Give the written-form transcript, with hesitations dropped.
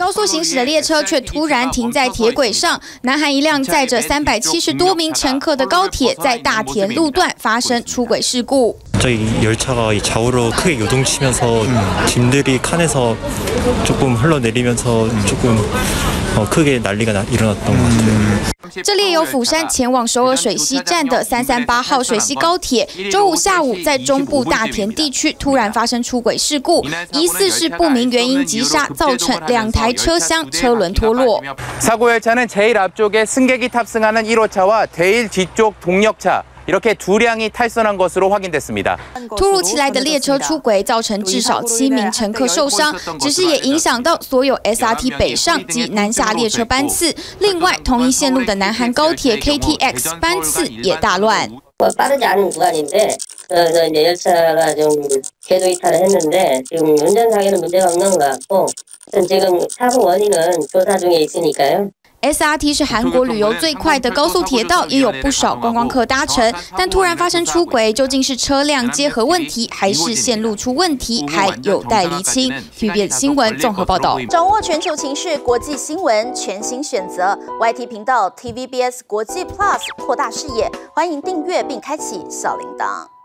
高速行驶的列车却突然停在铁轨上。南韩一辆载着370多名乘客的高铁在大田路段发生出轨事故。 갑자기 열차가 좌우로 크게 요동치면서 짐들이 칸에서 조금 흘러내리면서 조금 크게 난리가 일어났던 것 같아요. 这列由釜山前往首尔水西站的338号水西高铁，周五下午在中部大田地区突然发生出轨事故，疑似是不明原因急刹，造成2台车厢车轮脱落。 사고 열차는 제일 앞쪽에 승객이 탑승하는 1호차와 제일 뒤쪽 동력차. 이렇게 두 량이 탈선한 것으로 확인됐습니다. 突如其来的列车出轨，造成至少7名乘客受伤，只是也影响到所有 SRT 北上及南下列车班次。另外，同一线路的南韩高铁 KTX 班次也大乱。 빠르지 않은 구간인데 그래서 이제 열차가 좀 궤도 이탈을 했는데 지금 운전상에는 문제가 없는 것 같고 지금 사고 원인은 조사 중에 있으니까요. SRT 是韩国旅游最快的高速铁道，也有不少观光客搭乘。但突然发生出轨，究竟是车辆结合问题，还是线路出问题，还有待厘清。TVBS 新闻综合报道。 掌握全球情势、国际新闻，全新选择 YT 频道 TVBS 国际 Plus， 扩大视野。欢迎订阅并开启小铃铛。